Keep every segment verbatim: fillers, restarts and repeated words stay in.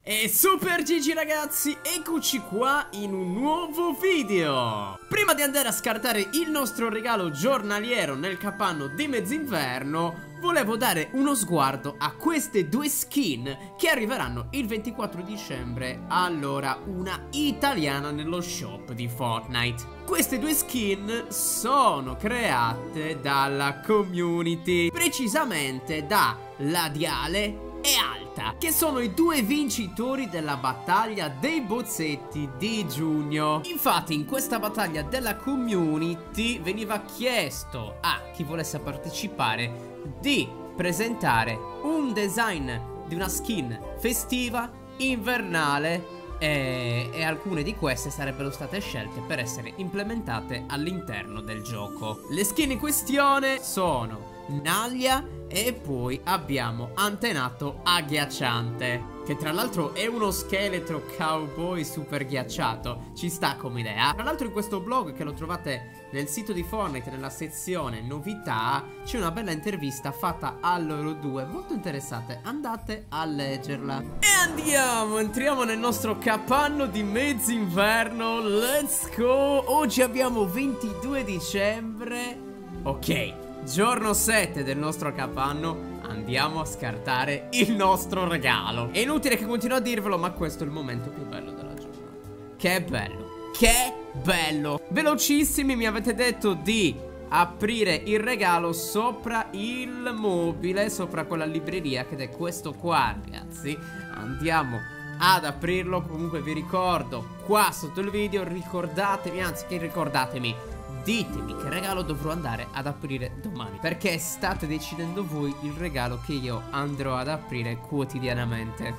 E Super Gigi ragazzi, eccoci qua in un nuovo video. Prima di andare a scartare il nostro regalo giornaliero nel capanno di Mezzinverno, volevo dare uno sguardo a queste due skin che arriveranno il ventiquattro dicembre, allora una italiana nello shop di Fortnite. Queste due skin sono create dalla community, precisamente da Ladiale e Alta, che sono i due vincitori della battaglia dei bozzetti di giugno. Infatti in questa battaglia della community veniva chiesto a chi volesse partecipare di presentare un design di una skin festiva, invernale e, e alcune di queste sarebbero state scelte per essere implementate all'interno del gioco. Le skin in questione sono Naglia e poi abbiamo Antenato Agghiacciante, che tra l'altro è uno scheletro cowboy super ghiacciato. Ci sta come idea. Tra l'altro in questo blog, che lo trovate nel sito di Fortnite nella sezione novità, c'è una bella intervista fatta a loro due, molto interessante, andate a leggerla. E andiamo, entriamo nel nostro capanno di Mezzinverno. Let's go. Oggi abbiamo ventidue dicembre. Ok, giorno sette del nostro capanno. Andiamo a scartare il nostro regalo. È inutile che continuo a dirvelo, ma questo è il momento più bello della giornata. Che bello, che bello. Velocissimi, mi avete detto di aprire il regalo sopra il mobile, sopra quella libreria, che è questo qua, ragazzi. Andiamo ad aprirlo. Comunque vi ricordo qua sotto il video, ricordatevi, anzi che ricordatemi, ditemi che regalo dovrò andare ad aprire domani, perché state decidendo voi il regalo che io andrò ad aprire quotidianamente.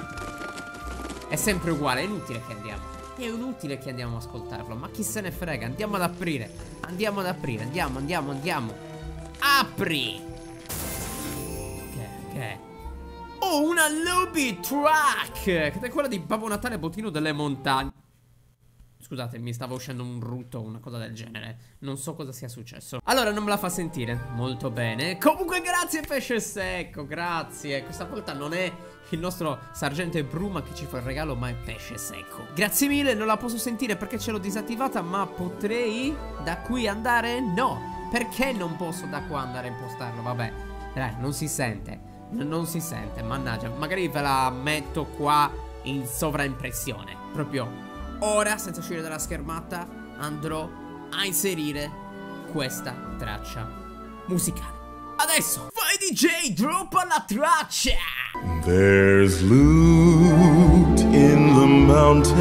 È sempre uguale, è inutile che andiamo. È inutile che andiamo ad ascoltarlo, ma chi se ne frega, andiamo ad aprire. Andiamo ad aprire, andiamo, andiamo, andiamo. Apri! Che, che? Oh, una lobby truck! Che è quella di Babbo Natale Bottino delle Montagne. Scusate, mi stava uscendo un rutto, una cosa del genere. Non so cosa sia successo. Allora, non me la fa sentire molto bene. Comunque grazie pesce secco, grazie. Questa volta non è il nostro sergente Bruma che ci fa il regalo, ma è pesce secco. Grazie mille, non la posso sentire perché ce l'ho disattivata. Ma potrei da qui andare? No. Perché non posso da qua andare a impostarlo? Vabbè, dai, non si sente. Non si sente, mannaggia. Magari ve la metto qua in sovraimpressione. Proprio ora, senza uscire dalla schermata, andrò a inserire questa traccia musicale. Adesso, vai D J, droppa la traccia! There's loot in the mountains,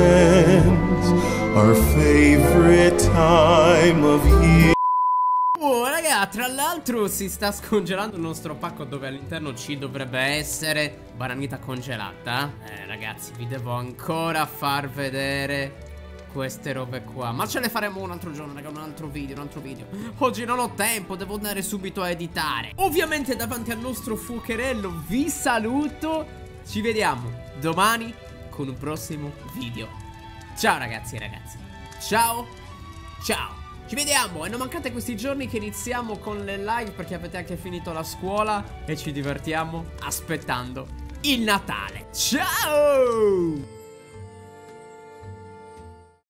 our favorite time of year. Oh raga, tra l'altro si sta scongelando il nostro pacco, dove all'interno ci dovrebbe essere bananita congelata. Eh ragazzi, vi devo ancora far vedere queste robe qua, ma ce le faremo un altro giorno, raga, un altro video, un altro video. Oggi non ho tempo, devo andare subito a editare. Ovviamente davanti al nostro fuocherello vi saluto. Ci vediamo domani con un prossimo video. Ciao ragazzi e ragazze. Ciao, ciao. Ci vediamo e non mancate questi giorni che iniziamo con le live, perché avete anche finito la scuola e ci divertiamo aspettando il Natale. Ciao!